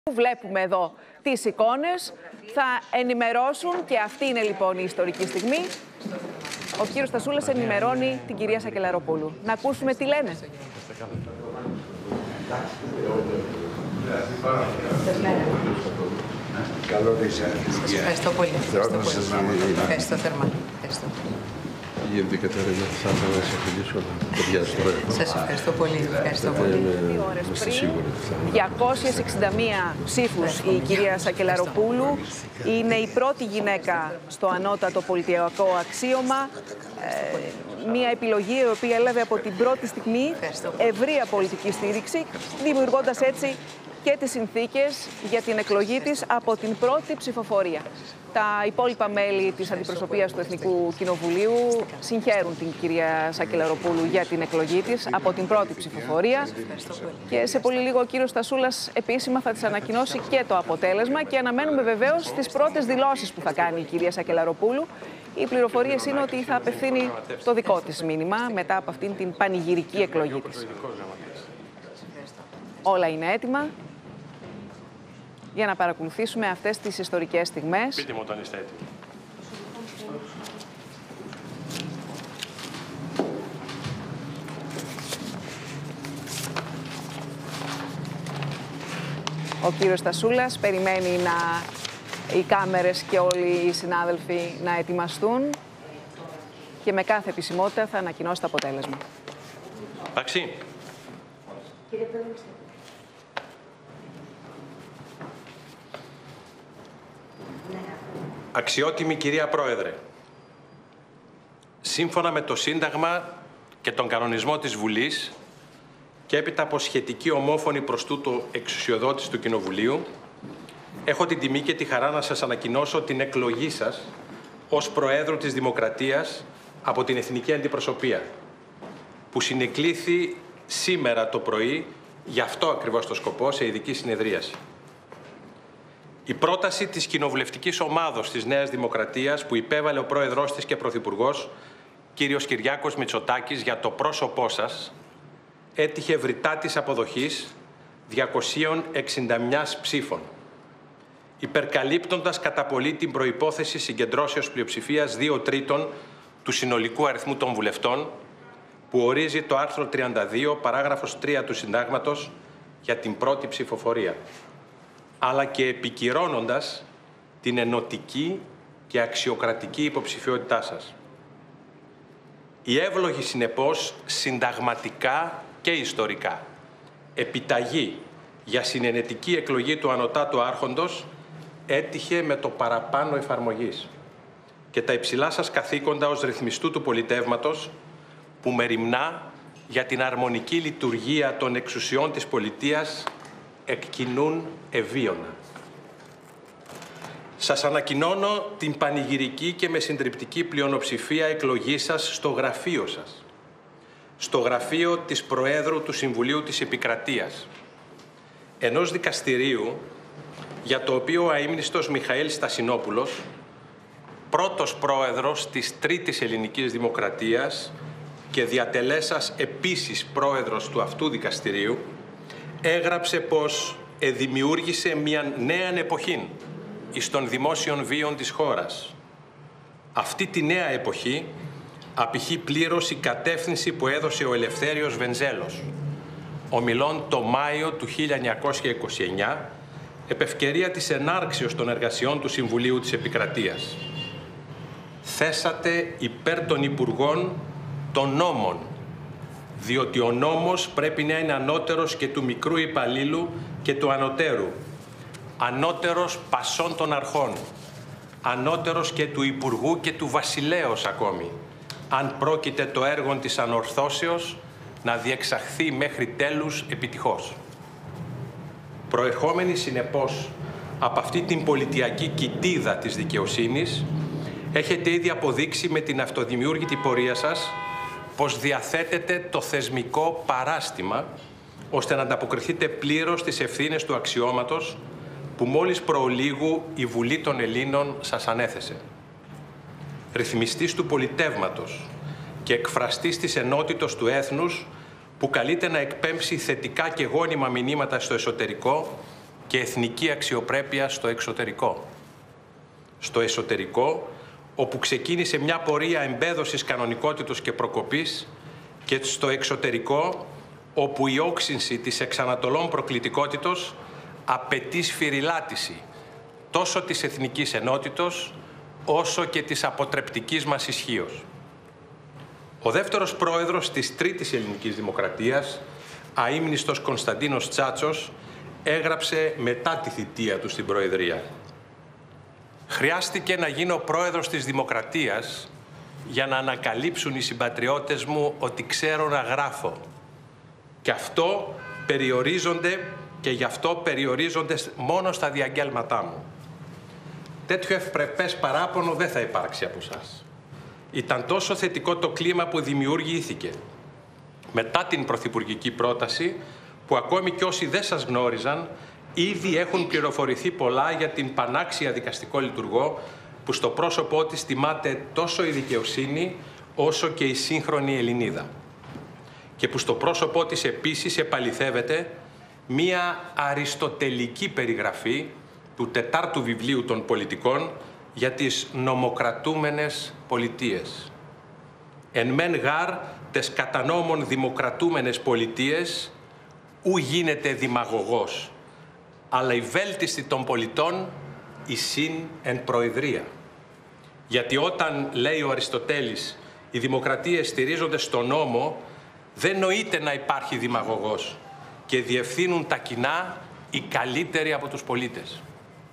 Βλέπουμε εδώ τις εικόνες, θα ενημερώσουν και αυτή είναι λοιπόν η ιστορική στιγμή. Ο κύριος Στασούλας ενημερώνει την κυρία Σακελαροπούλου. Να ακούσουμε τι λένε. Καλό νησιά. Σας ευχαριστώ πολύ. Ευχαριστώ θερμά. Γίνεται Κατερίνα, θα ήθελα να σε φιλήσω, αλλά παιδιά στο ρεύμα. Σας ευχαριστώ πολύ. Ευχαριστώ πολύ. Είμαστε σίγουροι. 261 ψήφους η κυρία Σακελαροπούλου. Είναι η πρώτη γυναίκα στο ανώτατο πολιτιακό αξίωμα. Μια επιλογή η οποία έλαβε από την πρώτη στιγμή ευρεία πολιτική στήριξη, δημιουργώντας έτσι και τις συνθήκες για την εκλογή της από την πρώτη ψηφοφορία. Τα υπόλοιπα μέλη της αντιπροσωπείας του Εθνικού Κοινοβουλίου συγχαίρουν την κυρία Σακελαροπούλου για την εκλογή της από την πρώτη ψηφοφορία. Και σε πολύ λίγο ο κύριος Στασούλας επίσημα θα της ανακοινώσει και το αποτέλεσμα και αναμένουμε βεβαίως τις πρώτες δηλώσεις που θα κάνει η κυρία Σακελαροπούλου. Οι πληροφορίες είναι ότι θα απευθύνει το δικό της μήνυμα μετά από αυτήν την πανηγυρική εκλογή της. Όλα είναι έτοιμα για να παρακολουθήσουμε αυτές τις ιστορικές στιγμές. Πείτε μου όταν είστε έτοιμοι. Ο κύριος Στασούλας περιμένει οι κάμερες και όλοι οι συνάδελφοι να ετοιμαστούν και με κάθε επισημότητα θα ανακοινώσει το αποτέλεσμα. Εντάξει. Αξιότιμη κυρία Πρόεδρε, σύμφωνα με το Σύνταγμα και τον κανονισμό της Βουλής και έπειτα από σχετική ομόφωνη προς τούτο εξουσιοδότηση του Κοινοβουλίου, έχω την τιμή και τη χαρά να σας ανακοινώσω την εκλογή σας ως Προέδρου της Δημοκρατίας από την Εθνική Αντιπροσωπεία, που συνεκλήθη σήμερα το πρωί για αυτό ακριβώς το σκοπό σε ειδική συνεδρίαση. Η πρόταση της κοινοβουλευτικής ομάδος της Νέας Δημοκρατίας που υπέβαλε ο πρόεδρός της και πρωθυπουργός, κύριος Κυριάκος Μητσοτάκης, για το πρόσωπό σας, έτυχε ευρυτά της αποδοχής 261 ψήφων, υπερκαλύπτοντας κατά πολύ την προϋπόθεση συγκεντρώσεως πλειοψηφίας 2/3 του συνολικού αριθμού των βουλευτών, που ορίζει το άρθρο 32, παράγραφος 3 του Συντάγματος για την πρώτη ψηφοφορία, αλλά και επικυρώνοντας την ενωτική και αξιοκρατική υποψηφιότητά σας. Η εύλογη, συνεπώς, συνταγματικά και ιστορικά επιταγή για συνενετική εκλογή του Ανωτάτου Άρχοντος έτυχε με το παραπάνω εφαρμογής και τα υψηλά σας καθήκοντα ως ρυθμιστού του πολιτεύματος, που μεριμνά για την αρμονική λειτουργία των εξουσιών της πολιτείας, εκκινούν ευίωνα. Σας ανακοινώνω την πανηγυρική και με συντριπτική πλειονοψηφία εκλογή σας στο γραφείο σας, στο γραφείο της Προέδρου του Συμβουλίου της Επικρατείας, ενός δικαστηρίου για το οποίο ο αείμνηστος Μιχαήλ Στασινόπουλος, πρώτος πρόεδρος της Τρίτης Ελληνικής Δημοκρατίας και διατελέσας επίσης πρόεδρος του αυτού δικαστηρίου, έγραψε πως δημιούργησε μια νέα εποχή εις των δημόσιων βίων της χώρας. Αυτή τη νέα εποχή απηχεί πλήρως η κατεύθυνση που έδωσε ο Ελευθέριος Βενιζέλος, ομιλών το Μάιο του 1929, επ' ευκαιρία της ενάρξεως των εργασιών του Συμβουλίου της Επικρατείας. Θέσατε υπέρ των Υπουργών των νόμων, διότι ο νόμος πρέπει να είναι ανώτερος και του μικρού υπαλλήλου και του ανωτέρου, ανώτερος πασών των αρχών, ανώτερος και του Υπουργού και του Βασιλέως ακόμη, αν πρόκειται το έργο της ανορθώσεως να διεξαχθεί μέχρι τέλους επιτυχώς. Προερχόμενοι συνεπώς από αυτή την πολιτιακή κοιτίδα της δικαιοσύνης, έχετε ήδη αποδείξει με την αυτοδημιούργητη πορεία σας πως διαθέτετε το θεσμικό παράστημα ώστε να ανταποκριθείτε πλήρως στις ευθύνες του αξιώματος που μόλις προολίγου η Βουλή των Ελλήνων σας ανέθεσε. Ρυθμιστής του πολιτεύματος και εκφραστής της ενότητος του έθνους που καλείται να εκπέμψει θετικά και γόνιμα μηνύματα στο εσωτερικό και εθνική αξιοπρέπεια στο εξωτερικό. Στο εσωτερικό, όπου ξεκίνησε μια πορεία εμπέδωσης κανονικότητος και προκοπής, και στο εξωτερικό, όπου η όξυνση της εξανατολών προκλητικότητος απαιτεί σφυριλάτηση τόσο της εθνικής ενότητος, όσο και της αποτρεπτικής μας ισχύος. Ο δεύτερος πρόεδρος της Τρίτης Ελληνικής Δημοκρατίας, αείμνηστος Κωνσταντίνος Τσάτσος, έγραψε μετά τη θητεία του στην Προεδρία: «Χρειάστηκε να γίνω πρόεδρος της Δημοκρατίας για να ανακαλύψουν οι συμπατριώτες μου ότι ξέρω να γράφω. Και γι' αυτό περιορίζονται μόνο στα διαγγέλματά μου». Τέτοιο ευπρεπές παράπονο δεν θα υπάρξει από εσάς. Ήταν τόσο θετικό το κλίμα που δημιουργήθηκε μετά την πρωθυπουργική πρόταση, που ακόμη κι όσοι δεν σας γνώριζαν ήδη έχουν πληροφορηθεί πολλά για την πανάξια δικαστικό λειτουργό που στο πρόσωπό της τιμάται τόσο η δικαιοσύνη όσο και η σύγχρονη Ελληνίδα, και που στο πρόσωπό της επίσης επαληθεύεται μία αριστοτελική περιγραφή του τετάρτου βιβλίου των πολιτικών για τις νομοκρατούμενες πολιτείες. «Εν μεν γάρ τες κατά νόμον δημοκρατούμενες πολιτείες ου γίνεται δημαγωγός, αλλά η βέλτιστη των πολιτών εισήν εν προεδρία». Γιατί όταν, λέει ο Αριστοτέλης, οι δημοκρατίες στηρίζονται στον νόμο, δεν νοείται να υπάρχει δημαγωγός και διευθύνουν τα κοινά οι καλύτεροι από τους πολίτες.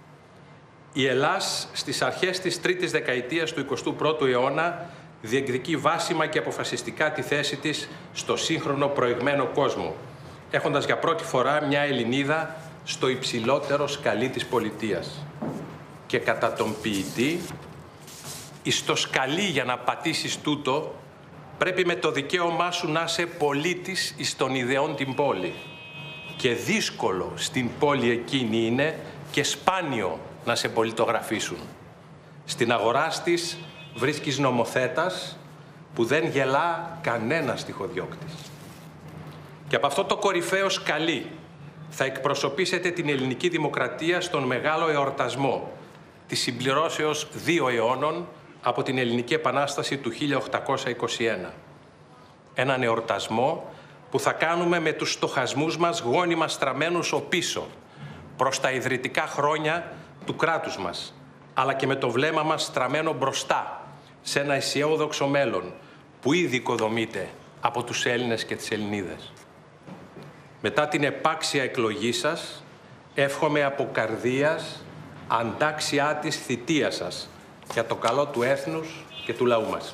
Η Ελλάς στις αρχές της τρίτης δεκαετίας του 21ου αιώνα διεκδικεί βάσιμα και αποφασιστικά τη θέση της στο σύγχρονο προηγμένο κόσμο, έχοντας για πρώτη φορά μια Ελληνίδα στο υψηλότερο σκαλί της πολιτείας. Και κατά τον ποιητή, εις το σκαλί για να πατήσεις τούτο, πρέπει με το δικαίωμά σου να είσαι πολίτης εις των ιδεών την πόλη. Και δύσκολο στην πόλη εκείνη είναι και σπάνιο να σε πολιτογραφήσουν. Στην αγορά της βρίσκεις νομοθέτας που δεν γελά κανένας τυχοδιώκτης. Και από αυτό το κορυφαίο σκαλί θα εκπροσωπήσετε την ελληνική δημοκρατία στον μεγάλο εορτασμό της συμπληρώσεως 2 αιώνων από την Ελληνική Επανάσταση του 1821. Έναν εορτασμό που θα κάνουμε με τους στοχασμούς μας γόνιμα στραμμένους οπίσω, προς τα ιδρυτικά χρόνια του κράτους μας, αλλά και με το βλέμμα μας στραμμένο μπροστά, σε ένα αισιόδοξο μέλλον που ήδη οικοδομείται από τους Έλληνες και τις Ελληνίδες. Μετά την επάξια εκλογή σας, εύχομαι από καρδίας αντάξιά της θητεία σας για το καλό του έθνους και του λαού μας.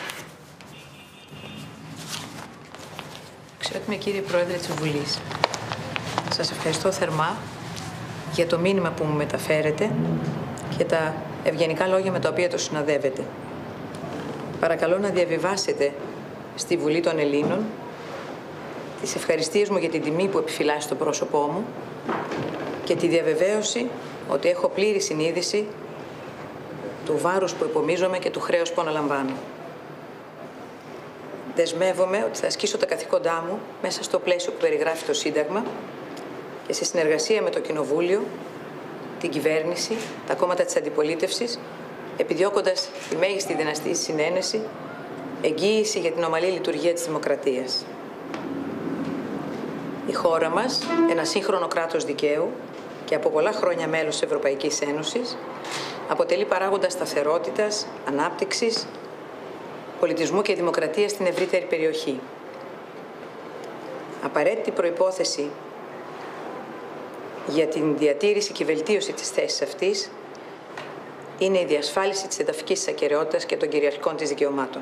Αξιότιμη κύριε Πρόεδρε της Βουλής, σας ευχαριστώ θερμά για το μήνυμα που μου μεταφέρετε και τα ευγενικά λόγια με τα οποία το συνοδεύετε. Παρακαλώ να διαβιβάσετε στη Βουλή των Ελλήνων τις ευχαριστίες μου για την τιμή που επιφυλάσσει στο πρόσωπό μου και τη διαβεβαίωση ότι έχω πλήρη συνείδηση του βάρους που επομίζομαι και του χρέους που αναλαμβάνω. Δεσμεύομαι ότι θα ασκήσω τα καθήκοντά μου μέσα στο πλαίσιο που περιγράφει το Σύνταγμα και σε συνεργασία με το Κοινοβούλιο, την κυβέρνηση, τα κόμματα της αντιπολίτευσης, επιδιώκοντας τη μέγιστη δυνατή συνένεση, εγγύηση για την ομαλή λειτουργία της δημοκρατίας. Η χώρα μας, ένα σύγχρονο κράτος δικαίου και από πολλά χρόνια μέλος της Ευρωπαϊκής Ένωσης, αποτελεί παράγοντα σταθερότητας, ανάπτυξης, πολιτισμού και δημοκρατίας στην ευρύτερη περιοχή. Απαραίτητη προϋπόθεση για την διατήρηση και βελτίωση της θέσης αυτής είναι η διασφάλιση της εδαφικής της ακεραιότητας και των κυριαρχικών της δικαιωμάτων.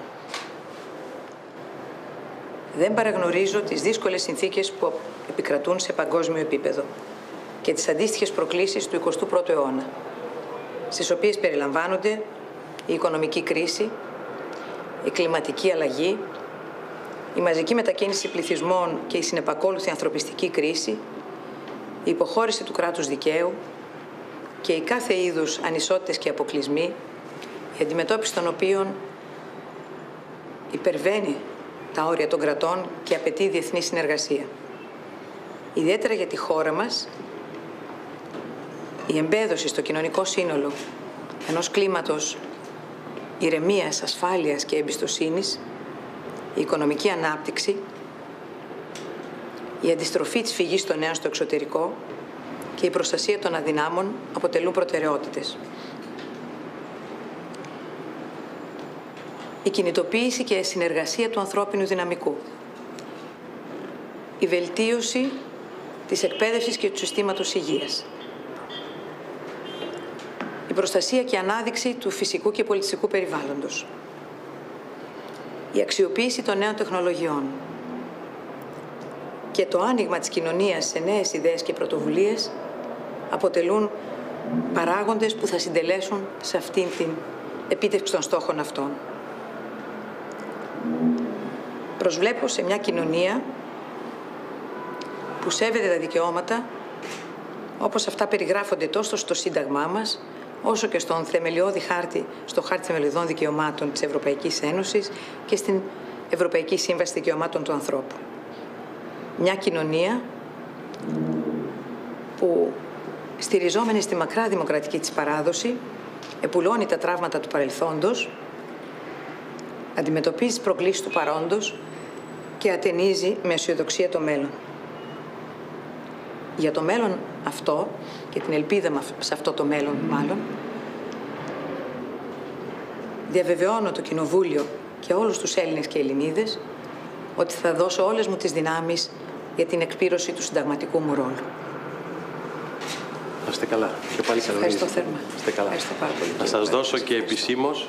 Δεν παραγνωρίζω τις δύσκολες συνθήκες που επικρατούν σε παγκόσμιο επίπεδο και τις αντίστοιχες προκλήσεις του 21ου αιώνα, στις οποίες περιλαμβάνονται η οικονομική κρίση, η κλιματική αλλαγή, η μαζική μετακίνηση πληθυσμών και η συνεπακόλουθη ανθρωπιστική κρίση, η υποχώρηση του κράτους δικαίου και οι κάθε είδους ανισότητες και αποκλεισμοί, η αντιμετώπιση των οποίων υπερβαίνει τα όρια των κρατών και απαιτεί διεθνή συνεργασία. Ιδιαίτερα για τη χώρα μας, η εμπέδωση στο κοινωνικό σύνολο ενός κλίματος ηρεμίας, ασφάλειας και εμπιστοσύνης, η οικονομική ανάπτυξη, η αντιστροφή της φυγής των νέων στο εξωτερικό και η προστασία των αδυνάμων αποτελούν προτεραιότητες. Η κινητοποίηση και η συνεργασία του ανθρώπινου δυναμικού, η βελτίωση της εκπαίδευσης και του συστήματος υγείας, η προστασία και ανάδειξη του φυσικού και πολιτιστικού περιβάλλοντος, η αξιοποίηση των νέων τεχνολογιών και το άνοιγμα της κοινωνίας σε νέες ιδέες και πρωτοβουλίες αποτελούν παράγοντες που θα συντελέσουν σε αυτήν την επίτευξη των στόχων αυτών. Προσβλέπω σε μια κοινωνία που σέβεται τα δικαιώματα όπως αυτά περιγράφονται τόσο στο Σύνταγμά μας, όσο και στον θεμελιώδη χάρτη, στο χάρτη θεμελιωδών δικαιωμάτων της Ευρωπαϊκής Ένωσης και στην Ευρωπαϊκή Σύμβαση Δικαιωμάτων του Ανθρώπου. Μια κοινωνία που, στηριζόμενη στη μακρά δημοκρατική της παράδοση, επουλώνει τα τραύματα του παρελθόντος, αντιμετωπίζει τις προκλήσεις του παρόντος και ατενίζει με αισιοδοξία το μέλλον. Για το μέλλον αυτό και την ελπίδα σε αυτό το μέλλον μάλλον, διαβεβαιώνω το Κοινοβούλιο και όλους τους Έλληνες και Ελληνίδες ότι θα δώσω όλες μου τις δυνάμεις για την εκπλήρωση του συνταγματικού μου ρόλου. Να είστε καλά. Και πάλι σας ευχαριστώ θερμά. Να είστε καλά. Ευχαριστώ πάρα πολύ. Να σας δώσω και επισήμως.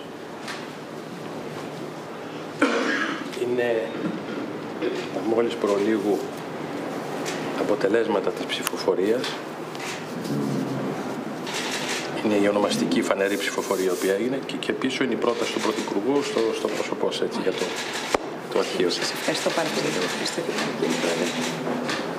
Είναι μόλις προλίγου αποτελέσματα της ψηφοφορίας. Είναι η ονομαστική φανερή ψηφοφορία η οποία έγινε και πίσω είναι η πρόταση του Πρωθυπουργού στο πρόσωπό σας, έτσι, για το αρχείο. Σας ευχαριστώ πάρα πολύ. Ευχαριστώ και πολύ, κύριε Πρόεδρε.